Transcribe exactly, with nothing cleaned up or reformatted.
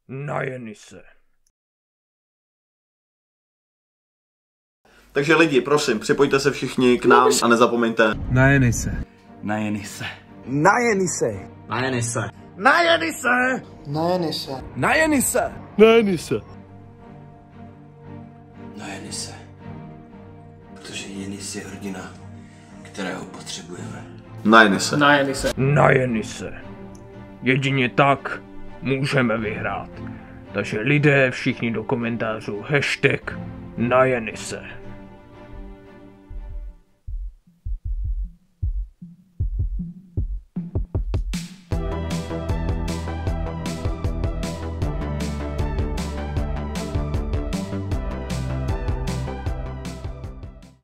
Najeni se. Takže lidi, prosím, připojte se všichni k nám a nezapomeňte. Najeni se. Najeni se. Najeni se. Najeni se. Najeni se. Najeni se. Najeni se. Najeni se. Najeni se. Protože Jenis je hrdina, kterého potřebujeme. Najeni se. Najeni se. Najeni se. Jedině tak můžeme vyhrát. Takže lidé, všichni do komentářů hashtag najeni se.